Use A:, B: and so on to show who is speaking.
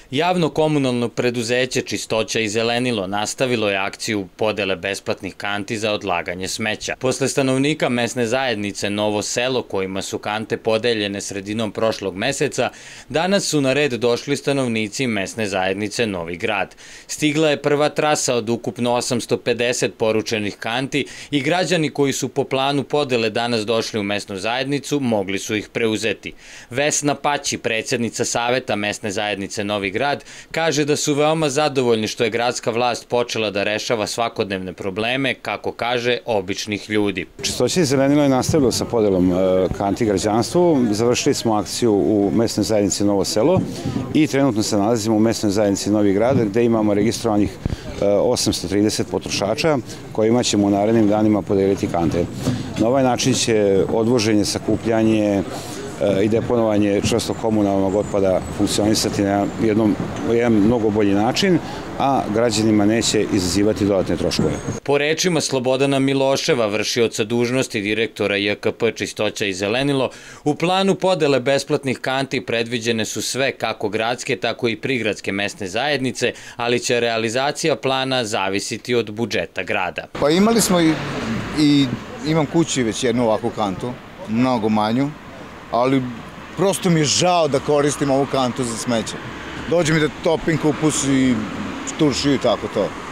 A: Javno komunalno preduzeće Čistoća i zelenilo nastavilo je akciju podele besplatnih kanti za odlaganje smeća. Posle stanovnika mesne zajednice Novo Selo, kojima su kante podeljene sredinom prošlog meseca, danas su na red došli stanovnici mesne zajednice Novi Grad. Stigla je prva trasa od ukupno 850 poručenih kanti i građani koji su po planu podele danas došli u mesnu zajednicu mogli su ih preuzeti. Vesna Paći, predsjednica Saveta mesne zajednice Novi Grad, kaže da su veoma zadovoljni što je gradska vlast počela da rešava svakodnevne probleme, kako kaže, običnih ljudi.
B: Čistoća i zelenilo je nastavilo sa podelom kanti građanstvu. Završili smo akciju u mesnoj zajednici Novo Selo i trenutno se nalazimo u mesnoj zajednici Novi Grad, gde imamo registrovanih 830 potrošača kojima ćemo u narednim danima podeliti kante. Na ovaj način će odvoženje, sakupljanje i deponovanje čvrstog komunalnog otpada funkcionisati na jedan mnogo bolji način, a građanima neće izazivati dodatne troškove.
A: Po rečima Slobodana Miloševa, vršioca dužnosti direktora JKP Čistoća i zelenilo, u planu podele besplatnih kanti predviđene su sve kako gradske, tako i prigradske mesne zajednice, ali će realizacija plana zavisiti od budžeta grada.
C: Pa imali smo i imam kući već jednu ovakvu kantu, mnogo manju, ali prosto mi je žao da koristim ovu kantu za smeće. Dođe mi da topim kupus i turšiju i tako to.